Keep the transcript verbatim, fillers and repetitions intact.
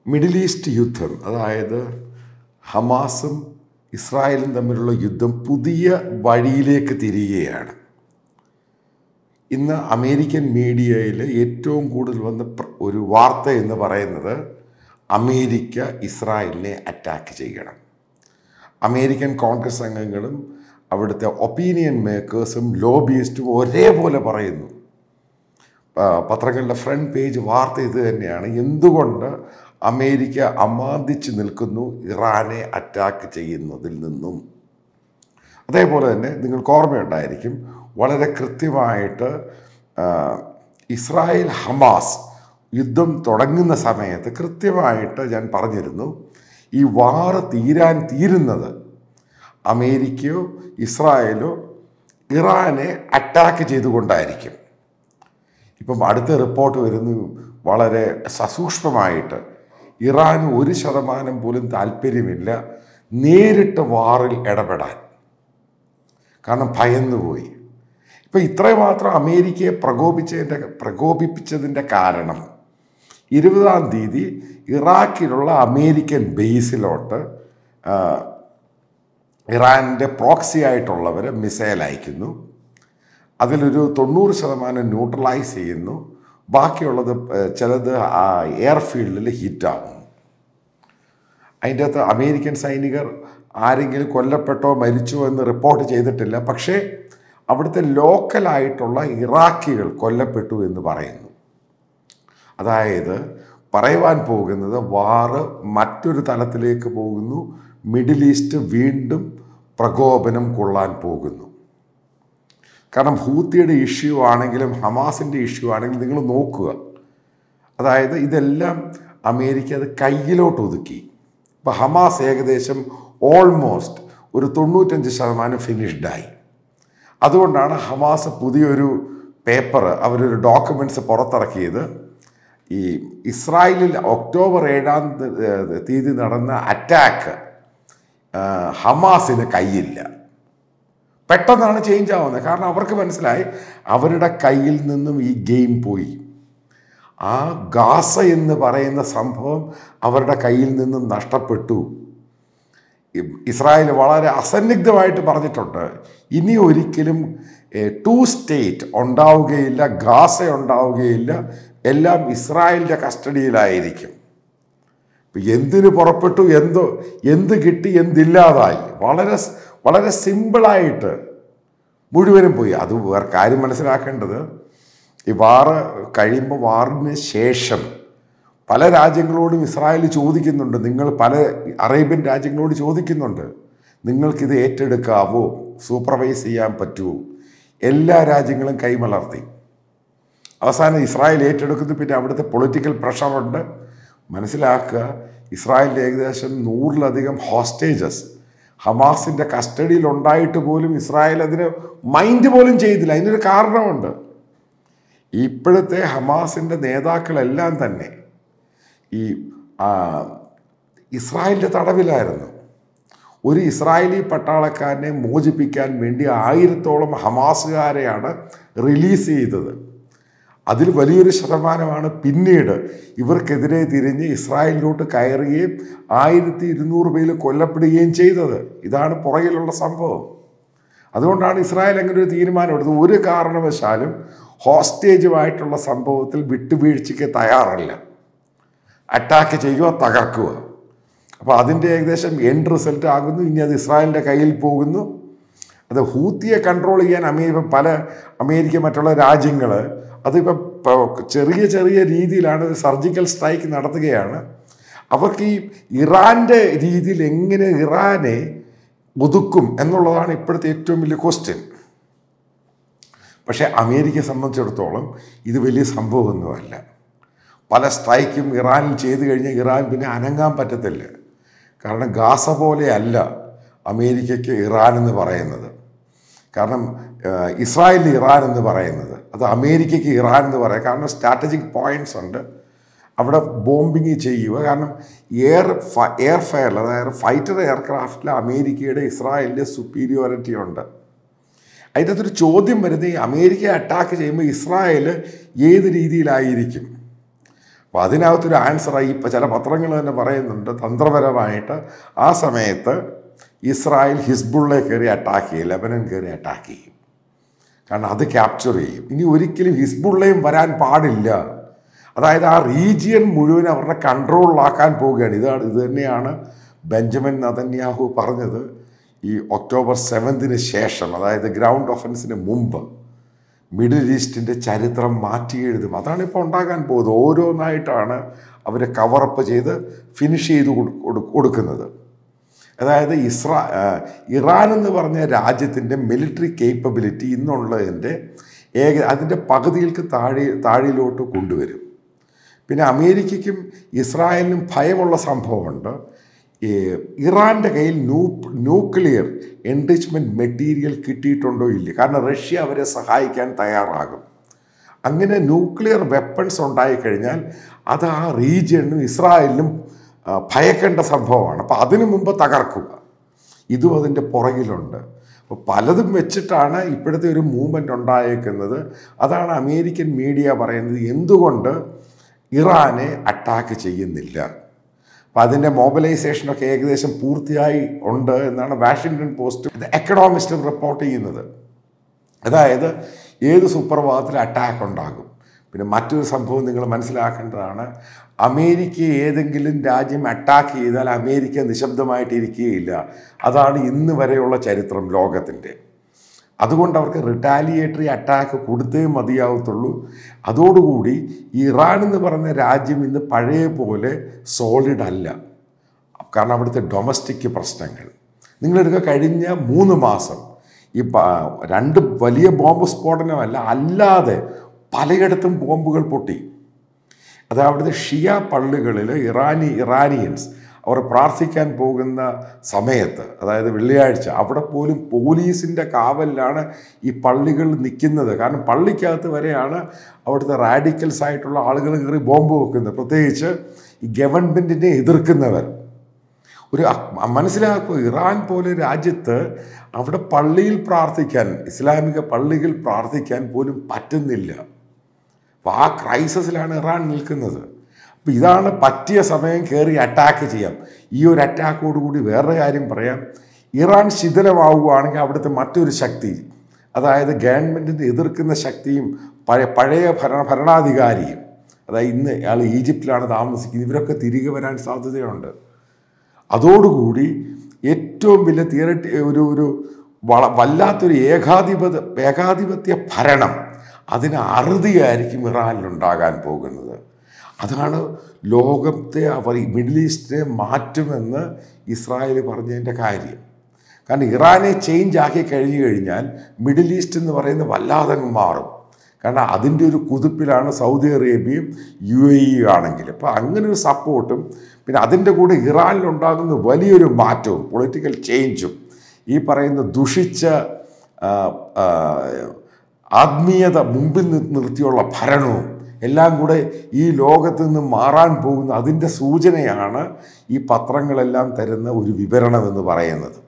Middle east യുദ്ധം, അതായത് ഹമാസും ഇസ്രായേലും തമ്മിലുള്ള യുദ്ധം പുതിയ വഴിയിലേക്ക് തിരിയുകയാണ്. ഇന്ന് അമേരിക്കൻ മീഡിയയിൽ ഏറ്റവും കൂടുതൽ വന്ന ഒരു വാർത്ത എന്ന് പറയുന്നത് അമേരിക്ക ഇസ്രായേലിനെ അറ്റാക്ക് ചെയ്യണം. അമേരിക്കൻ കോൺഗ്രസ് അംഗങ്ങളും അവിടുത്തെ ഒപ്പീനിയൻ മേക്കേഴ്സും ലോബിയിസ്റ്റും ഒരേപോലെ പറയുന്നു. പത്രങ്ങളുടെ ഫ്രണ്ട് പേജ് വാർത്ത ഇത് തന്നെയാണ്. എന്തുകൊണ്ട് അമേരിക്ക അമാന്തിച്ച് നിൽക്കുന്നു ഇറാനെ അറ്റാക്ക് ചെയ്യുന്നതിൽ നിന്നും. അതേപോലെ തന്നെ നിങ്ങൾക്ക് ഓർമ്മയുണ്ടായിരിക്കും, വളരെ കൃത്യമായിട്ട് ഇസ്രായേൽ ഹമാസ് യുദ്ധം തുടങ്ങുന്ന സമയത്ത് കൃത്യമായിട്ട് ഞാൻ പറഞ്ഞിരുന്നു, ഈ വാറ് തീരാൻ തീരുന്നത് അമേരിക്കയോ ഇസ്രായേലോ ഇറാനെ അറ്റാക്ക് ചെയ്തുകൊണ്ടായിരിക്കും. ഇപ്പം അടുത്ത റിപ്പോർട്ട് വരുന്നു, വളരെ സസൂക്ഷ്മമായിട്ട് ഇറാൻ ഒരു ശതമാനം പോലും താല്പര്യമില്ല നേരിട്ട് വാറിൽ ഇടപെടാൻ, കാരണം ഭയന്നുപോയി. ഇപ്പം ഇത്രമാത്രം അമേരിക്കയെ പ്രകോപിച്ചതിൻ്റെ പ്രകോപിപ്പിച്ചതിൻ്റെ കാരണം ഇരുപതാം തീയതി ഇറാഖിലുള്ള അമേരിക്കൻ ബേസിലോട്ട് ഇറാൻ്റെ പ്രോക്സി ആയിട്ടുള്ളവർ മിസൈൽ അയക്കുന്നു. അതിലൊരു തൊണ്ണൂറ് ശതമാനം ന്യൂട്രലൈസ് ചെയ്യുന്നു, ബാക്കിയുള്ളത് ചിലത് എയർഫീൽഡിൽ ഹിറ്റാകും. അതിൻ്റെ അകത്ത് അമേരിക്കൻ സൈനികർ ആരെങ്കിലും കൊല്ലപ്പെട്ടോ മരിച്ചോ എന്ന് റിപ്പോർട്ട് ചെയ്തിട്ടില്ല. പക്ഷേ അവിടുത്തെ ലോക്കലായിട്ടുള്ള ഇറാഖികൾ കൊല്ലപ്പെട്ടു എന്ന് പറയുന്നു. അതായത് പറയുവാൻ പോകുന്നത് വാറ് മറ്റൊരു തലത്തിലേക്ക് പോകുന്നു, മിഡിൽ ഈസ്റ്റ് വീണ്ടും പ്രകോപനം കൊള്ളാൻ പോകുന്നു. കാരണം ഹൂത്തിയുടെ ഇഷ്യൂ ആണെങ്കിലും ഹമാസിൻ്റെ ഇഷ്യൂ ആണെങ്കിലും നിങ്ങൾ നോക്കുക, അതായത് ഇതെല്ലാം അമേരിക്ക അത് കയ്യിലോട്ട് ഒതുക്കി. ഇപ്പോൾ ഹമാസ് ഏകദേശം ഓൾമോസ്റ്റ് ഒരു തൊണ്ണൂറ്റഞ്ച് ശതമാനം ഫിനിഷ്ഡായി. അതുകൊണ്ടാണ് ഹമാസ് പുതിയൊരു പേപ്പർ, അവരൊരു ഡോക്യുമെൻറ്റ്സ് പുറത്തിറക്കിയത്. ഈ ഇസ്രായേലിൽ ഒക്ടോബർ ഏഴാം തീയതി നടന്ന അറ്റാക്ക് ഹമാസിന് കയ്യില്ല. പെട്ടെന്നാണ് ചേഞ്ച് ആവുന്നത്. കാരണം അവർക്ക് മനസ്സിലായി അവരുടെ കയ്യിൽ നിന്നും ഈ ഗെയിം പോയി. ആ ഗാസ എന്ന് പറയുന്ന സംഭവം അവരുടെ കയ്യിൽ നിന്നും നഷ്ടപ്പെട്ടു. ഇസ്രായേൽ വളരെ അസന്നിഗ്ധമായിട്ട് പറഞ്ഞിട്ടുണ്ട്, ഇനി ഒരിക്കലും ടു സ്റ്റേറ്റ് ഉണ്ടാവുകയില്ല, ഗാസ ഉണ്ടാവുകയില്ല, എല്ലാം ഇസ്രായേലിൻ്റെ കസ്റ്റഡിയിലായിരിക്കും. എന്തിന് പുറപ്പെട്ടു, എന്തോ എന്ത് കിട്ടി എന്തില്ലാതായി, വളരെ വളരെ സിമ്പിളായിട്ട് മുഴുവനും പോയി. അത് വേറെ കാര്യം മനസ്സിലാക്കേണ്ടത്, ഈ വാറ് കഴിയുമ്പോൾ വാറിന് ശേഷം പല രാജ്യങ്ങളോടും ഇസ്രായേൽ ചോദിക്കുന്നുണ്ട്, നിങ്ങൾ പല അറേബ്യൻ രാജ്യങ്ങളോട് ചോദിക്കുന്നുണ്ട്, നിങ്ങൾക്കിത് ഏറ്റെടുക്കാവോ, സൂപ്പർവൈസ് ചെയ്യാൻ പറ്റുമോ? എല്ലാ രാജ്യങ്ങളും കൈമലർത്തി. അവസാനം ഇസ്രായേൽ ഏറ്റെടുക്കുന്നു. പിന്നെ അവിടുത്തെ പൊളിറ്റിക്കൽ പ്രഷറുണ്ട്. മനസ്സിലാക്കുക, ഇസ്രായേലിൽ ഏകദേശം നൂറിലധികം ഹോസ്റ്റേജസ് ഹമാസിൻ്റെ കസ്റ്റഡിയിൽ ഉണ്ടായിട്ട് പോലും ഇസ്രായേൽ അതിന് മൈൻഡ് പോലും ചെയ്തില്ല. അതിനൊരു കാരണമുണ്ട്. ഇപ്പോഴത്തെ ഹമാസിൻ്റെ നേതാക്കളെല്ലാം തന്നെ ഈ ഇസ്രായേലിൻ്റെ തടവിലായിരുന്നു. ഒരു ഇസ്രായേലി പട്ടാളക്കാരനെ മോചിപ്പിക്കാൻ വേണ്ടി ആയിരത്തോളം ഹമാസുകാരെയാണ് റിലീസ് ചെയ്തത്. അതിൽ വലിയൊരു ശതമാനമാണ് പിന്നീട് ഇവർക്കെതിരെ തിരിഞ്ഞ് ഇസ്രായേലിലോട്ട് കയറുകയും ആയിരത്തി ഇരുന്നൂറ് പേര് കൊല്ലപ്പെടുകയും ചെയ്തത്. ഇതാണ് പുറകിലുള്ള സംഭവം. അതുകൊണ്ടാണ് ഇസ്രായേൽ അങ്ങനെ ഒരു തീരുമാനം എടുത്തത്. ഒരു കാരണവശാലും ഹോസ്റ്റേജുമായിട്ടുള്ള സംഭവത്തിൽ വിട്ടുവീഴ്ചയ്ക്ക് തയ്യാറല്ല. അറ്റാക്ക് ചെയ്യുക, തകർക്കുക. അപ്പോൾ അതിൻ്റെ ഏകദേശം എൻഡ് റിസൾട്ട് ആകുന്നു. ഇനി അത് ഇസ്രായേലിൻ്റെ കയ്യിൽ പോകുന്നു. അത് ഹൂത്തിയെ കൺട്രോൾ ചെയ്യാൻ അമേരിക്ക പല അമേരിക്ക മറ്റുള്ള രാജ്യങ്ങൾ അതിപ്പോൾ ചെറിയ ചെറിയ രീതിയിലാണ് സർജിക്കൽ സ്ട്രൈക്ക് നടത്തുകയാണ്. അവർക്ക് ഈ ഇറാൻ്റെ രീതിയിൽ എങ്ങനെ ഇറാനെ ഒതുക്കും എന്നുള്ളതാണ് ഇപ്പോഴത്തെ ഏറ്റവും വലിയ ക്വസ്റ്റ്യൻ. പക്ഷേ അമേരിക്കയെ സംബന്ധിച്ചിടത്തോളം ഇത് വലിയ സംഭവമൊന്നുമല്ല. പല സ്ട്രൈക്കും ഇറാനിൽ ചെയ്തു കഴിഞ്ഞാൽ ഇറാൻ പിന്നെ അനങ്ങാൻ പറ്റത്തില്ല. കാരണം ഗാസ പോലെയല്ല അമേരിക്കയ്ക്ക് ഇറാൻ എന്ന് പറയുന്നത്. കാരണം ഇസ്രായേലിൽ ഇറാൻ എന്ന് പറയുന്നത്, അത് അമേരിക്കയ്ക്ക് ഇറാൻ എന്ന് പറയാം. കാരണം സ്ട്രാറ്റജിക് പോയിൻറ്റ്സ് ഉണ്ട്. അവിടെ ബോംബിങ് ചെയ്യുക. കാരണം എയർ എയർ ഫെയർ, അതായത് ഫൈറ്റർ എയർക്രാഫ്റ്റിൽ അമേരിക്കയുടെ ഇസ്രായേലിൻ്റെ സുപ്പീരിയോറിറ്റി ഉണ്ട്. അതിൻ്റെ അകത്തൊരു ചോദ്യം വരുന്നത്, ഈ അമേരിക്കയെ അറ്റാക്ക് ചെയ്യുമ്പോൾ ഇസ്രായേൽ ഏത് രീതിയിലായിരിക്കും? അപ്പോൾ അതിനകത്തൊരു ആൻസറായി ഇപ്പം ചില പത്രങ്ങൾ തന്നെ പറയുന്നുണ്ട് തന്ത്രപരമായിട്ട് ആ സമയത്ത് ഇസ്രായേൽ ഹിസ്ബുള്ളെ കയറി അറ്റാക്ക് ചെയ്യും, ലെബനൻ കയറി അറ്റാക്ക് ചെയ്യും. കാരണം അത് ക്യാപ്ചർ ചെയ്യും. ഇനി ഒരിക്കലും ഹിസ്ബുള്ളയും വരാൻ പാടില്ല. അതായത് ആ റീജിയൻ മുഴുവൻ അവരുടെ കൺട്രോളിലാക്കാൻ പോവുകയാണ്. ഇതാണ് ഇത് തന്നെയാണ് ബെഞ്ചമിൻ നെതന്യാഹു പറഞ്ഞത് ഈ ഒക്ടോബർ സെവൻത്തിന് ശേഷം, അതായത് ഗ്രൗണ്ട് ഒഫൻസിന് മുമ്പ് മിഡിൽ ഈസ്റ്റിൻ്റെ ചരിത്രം മാറ്റി എഴുതും. അതാണ് ഇപ്പോൾ ഉണ്ടാകാൻ പോകുന്നത്. ഓരോന്നായിട്ടാണ് അവർ കവറപ്പ് ചെയ്ത് ഫിനിഷ് ചെയ്ത് കൊടുക്കുന്നത്. അതായത് ഇസ്രാ ഇറാൻ എന്ന് പറഞ്ഞ രാജ്യത്തിൻ്റെ മിലിറ്ററി കേപ്പബിലിറ്റി ഇന്നുള്ളതിൻ്റെ ഏക അതിൻ്റെ പകുതികൾക്ക് താഴെ താഴെയിലോട്ട് കൊണ്ടുവരും. പിന്നെ അമേരിക്കയ്ക്കും ഇസ്രായേലിനും ഭയമുള്ള സംഭവമുണ്ട്. ഇറാൻ്റെ കയ്യിൽ ന്യൂ ന്യൂക്ലിയർ എൻറിച്ച്മെൻറ്റ് മെറ്റീരിയൽ കിട്ടിയിട്ടുണ്ടോ ഇല്ല. കാരണം റഷ്യ അവരെ സഹായിക്കാൻ തയ്യാറാകും. അങ്ങനെ ന്യൂക്ലിയർ വെപ്പൺസ് ഉണ്ടായിക്കഴിഞ്ഞാൽ അത് ആ റീജിയണിനും ഇസ്രായേലിനും ഭയക്കേണ്ട സംഭവമാണ്. അപ്പോൾ അതിനു മുമ്പ് തകർക്കുക. ഇതും അതിൻ്റെ പുറകിലുണ്ട്. അപ്പോൾ പലതും വെച്ചിട്ടാണ് ഇപ്പോഴത്തെ ഒരു മൂവ്മെൻ്റ് ഉണ്ടായേക്കുന്നത്. അതാണ് അമേരിക്കൻ മീഡിയ പറയുന്നത് എന്തുകൊണ്ട് ഇറാനെ അറ്റാക്ക് ചെയ്യുന്നില്ല. അപ്പോൾ അതിൻ്റെ മൊബിലൈസേഷനൊക്കെ ഏകദേശം പൂർത്തിയായി ഉണ്ട് എന്നാണ് വാഷിങ്ടൺ പോസ്റ്റ് എക്കണോമിസ്റ്റും റിപ്പോർട്ട് ചെയ്യുന്നത്. അതായത് ഏത് സുപ്രഭാതത്തിൽ അറ്റാക്ക് ഉണ്ടാകും. പിന്നെ മറ്റൊരു സംഭവം നിങ്ങൾ മനസ്സിലാക്കേണ്ടതാണ്, അമേരിക്ക ഏതെങ്കിലും രാജ്യം അറ്റാക്ക് ചെയ്താൽ അമേരിക്ക നിശബ്ദമായിട്ടിരിക്കുകയില്ല. അതാണ് ഇന്ന് വരെയുള്ള ചരിത്രം ലോകത്തിൻ്റെ. അതുകൊണ്ട് അവർക്ക് റിട്ടാലിയേറ്ററി അറ്റാക്ക് കൊടുത്തേ മതിയാവത്തുള്ളൂ. അതോടുകൂടി ഇറാൻ എന്ന് പറഞ്ഞ രാജ്യം ഇന്ന് പഴയ പോലെ സോളിഡ് അല്ല. കാരണം അവിടുത്തെ ഡൊമസ്റ്റിക് പ്രശ്നങ്ങൾ നിങ്ങളെടുക്കുക. കഴിഞ്ഞ മൂന്ന് മാസം ഈ രണ്ട് വലിയ ബോംബ് സ്ഫോടനമല്ല, അല്ലാതെ പലയിടത്തും ബോംബുകൾ പൊട്ടി. അത് അവിടുത്തെ ഷിയ പള്ളികളിൽ ഇറാനി ഇറാനിയൻസ് അവർ പ്രാർത്ഥിക്കാൻ പോകുന്ന സമയത്ത്, അതായത് വെള്ളിയാഴ്ച, അവിടെ പോലും പോലീസിൻ്റെ കാവലിലാണ് ഈ പള്ളികൾ നിൽക്കുന്നത്. കാരണം പള്ളിക്കകത്ത് വരെയാണ് അവിടുത്തെ റാഡിക്കൽസ് ആയിട്ടുള്ള ആളുകൾ കയറി ബോംബ് വെക്കുന്നത്. പ്രത്യേകിച്ച് ഈ ഗവൺമെൻറ്റിനെ എതിർക്കുന്നവർ. ഒരു മനസ്സിലാക്കുക, ഇറാൻ പോലെ രാജ്യത്ത് അവിടെ പള്ളിയിൽ പ്രാർത്ഥിക്കാൻ, ഇസ്ലാമിക പള്ളികൾ പ്രാർത്ഥിക്കാൻ പോലും പറ്റുന്നില്ല. അപ്പോൾ ആ ക്രൈസിസിലാണ് ഇറാൻ നിൽക്കുന്നത്. അപ്പോൾ ഇതാണ് പറ്റിയ സമയം കയറി അറ്റാക്ക് ചെയ്യാം. ഈ ഒരു അറ്റാക്കോടുകൂടി വേറൊരു കാര്യം പറയാം. ഇറാൻ ശിഥിലമാവുകയാണെങ്കിൽ അവിടുത്തെ മറ്റൊരു ശക്തി, അതായത് ഗവൺമെൻറ്റിനെ എതിർക്കുന്ന ശക്തിയും പഴയ പഴയ ഭരണ ഭരണാധികാരിയും, അതായത് ഇന്ന് അയാൾ ഈജിപ്തിലാണ് താമസിക്കുന്നത്, ഇവരൊക്കെ തിരികെ വരാൻ സാധ്യതയുണ്ട്. അതോടുകൂടി ഏറ്റവും വലിയ തിയറട്ടി ഒരു ഒരു വള വല്ലാത്തൊരു ഏകാധിപത്യ ഏകാധിപത്യ ഭരണം, അതിന് അറുതിയായിരിക്കും ഇറാനിലുണ്ടാകാൻ പോകുന്നത്. അതാണ് ലോകത്തെ അവർ മിഡിൽ ഈസ്റ്റിനെ മാറ്റുമെന്ന് ഇസ്രായേൽ പറഞ്ഞതിൻ്റെ കാര്യം. കാരണം ഇറാനെ ചേഞ്ച് ആക്കി കഴിഞ്ഞു കഴിഞ്ഞാൽ മിഡിൽ ഈസ്റ്റ് എന്ന് പറയുന്നത് വല്ലാതെ മാറും. കാരണം അതിൻ്റെ ഒരു കുതിപ്പിലാണ് സൗദി അറേബ്യയും യു എ ഇ ആണെങ്കിൽ. അപ്പോൾ അങ്ങനെ ഒരു സപ്പോർട്ടും പിന്നെ അതിൻ്റെ കൂടെ ഇറാനിലുണ്ടാകുന്ന വലിയൊരു മാറ്റവും പൊളിറ്റിക്കൽ ചേഞ്ചും ഈ പറയുന്ന ദുഷിച്ച ആത്മീയത മുമ്പിൽ നിർത്തിയുള്ള ഭരണവും എല്ലാം കൂടെ ഈ ലോകത്ത് നിന്ന് മാറാൻ പോകുന്ന അതിൻ്റെ സൂചനയാണ് ഈ പത്രങ്ങളെല്ലാം തരുന്ന ഒരു വിവരണമെന്ന് പറയുന്നത്.